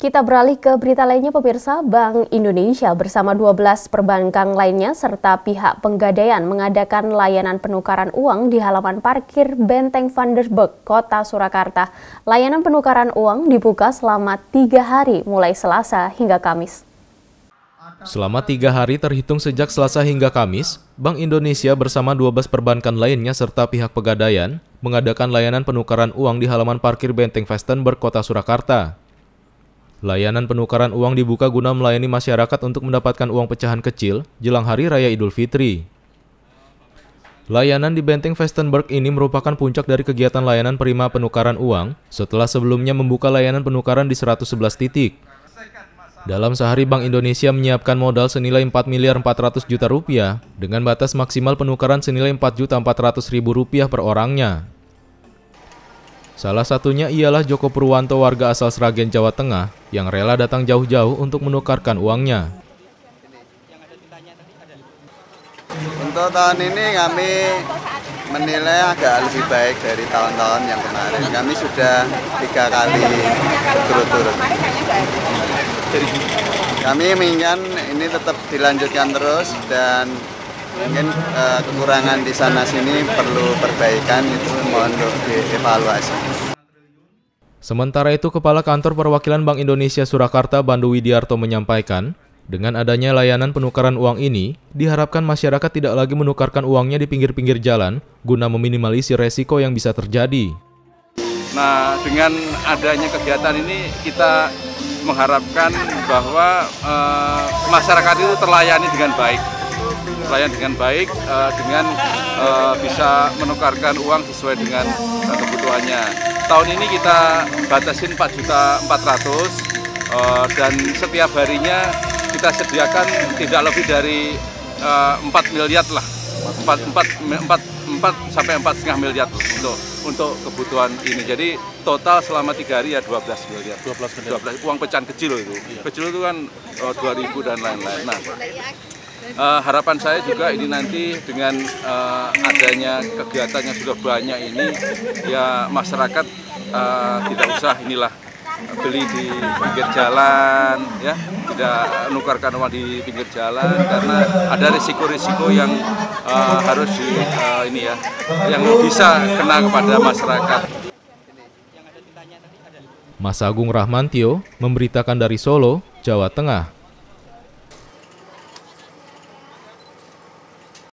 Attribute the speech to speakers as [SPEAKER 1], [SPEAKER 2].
[SPEAKER 1] Kita beralih ke berita lainnya pemirsa. Bank Indonesia bersama 12 perbankan lainnya serta pihak penggadaian mengadakan layanan penukaran uang di halaman parkir Benteng Vandenberg, Kota Surakarta. Layanan penukaran uang dibuka selama 3 hari mulai Selasa hingga Kamis.
[SPEAKER 2] Selama 3 hari terhitung sejak Selasa hingga Kamis, Bank Indonesia bersama 12 perbankan lainnya serta pihak pegadaian mengadakan layanan penukaran uang di halaman parkir Benteng Vandenberg, Kota Surakarta. Layanan penukaran uang dibuka guna melayani masyarakat untuk mendapatkan uang pecahan kecil jelang Hari Raya Idul Fitri. Layanan di Benteng Vandenberg ini merupakan puncak dari kegiatan layanan prima penukaran uang setelah sebelumnya membuka layanan penukaran di 111 titik. Dalam sehari Bank Indonesia menyiapkan modal senilai Rp4.400 juta dengan batas maksimal penukaran senilai Rp4.400.000 per orangnya. Salah satunya ialah Joko Purwanto, warga asal Sragen, Jawa Tengah, yang rela datang jauh-jauh untuk menukarkan uangnya.
[SPEAKER 3] Untuk tahun ini kami menilai agak lebih baik dari tahun-tahun yang kemarin. Kami sudah 3 kali berturut-turut. Kami menginginkan ini tetap dilanjutkan terus dan mungkin kekurangan di sana-sini perlu perbaikan, itu mohon untuk dievaluasi.
[SPEAKER 2] Sementara itu, Kepala Kantor Perwakilan Bank Indonesia Surakarta, Bandu Widiarto, menyampaikan, dengan adanya layanan penukaran uang ini, diharapkan masyarakat tidak lagi menukarkan uangnya di pinggir-pinggir jalan guna meminimalisir resiko yang bisa terjadi.
[SPEAKER 4] Nah, dengan adanya kegiatan ini kita mengharapkan bahwa masyarakat itu terlayani dengan baik. Dengan bisa menukarkan uang sesuai dengan kebutuhannya. Tahun ini kita batasin 4.400.000 dan setiap harinya kita sediakan tidak lebih dari 4 miliar lah, 4 sampai 4,5 miliar untuk kebutuhan ini. Jadi total selama 3 hari ya 12 miliar. 12 uang pecahan kecil itu. Kecil itu kan 2.000 dan lain-lain. Nah, harapan saya juga ini nanti dengan adanya kegiatan yang sudah banyak ini, ya masyarakat tidak usah beli di pinggir jalan, ya tidak menukarkan uang di pinggir jalan karena ada risiko-risiko yang harus yang bisa kena kepada masyarakat.
[SPEAKER 2] Mas Agung Rahmantio memberitakan dari Solo, Jawa Tengah.